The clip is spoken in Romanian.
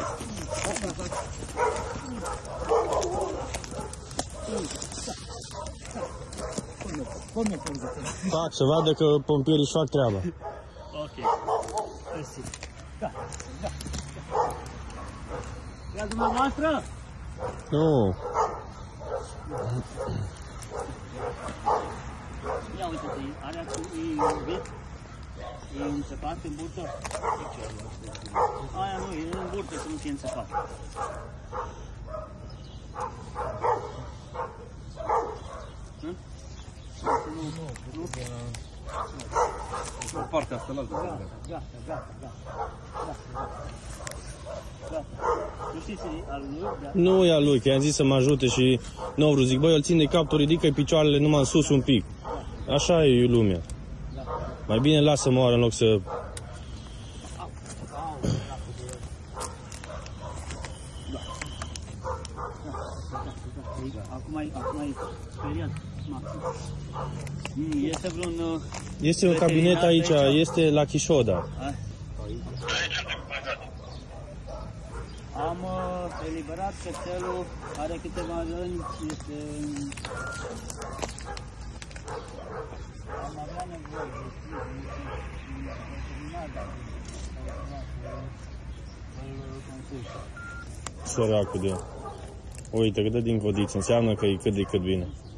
Fac, să vadă că pompierii își fac treaba. Ok. Mersi. Da. Ia dumneavoastră? Nu. Ia uite-te, are e iubit? E înțepat în burtă? Aia nu, e în burtă, să nu fie înțepat. Nu, partea asta, la altă. Gata. Nu știți al lui? Nu e al lui, că i-am zis să mă ajute și nu vreau, zic, băi, îl țin de cap, tu ridică picioarele numai în sus un pic. Așa e lumea. Mai bine lasă moară în loc să... Acum e speriat, maxim. Este vreun... Este un cabinet aici, este la Chișoda. Am eliberat cățelul, are câteva răni, este... Am avea nevoie de Săracul de el. Uite, cât de din vodiță, înseamnă că e cât de cât bine.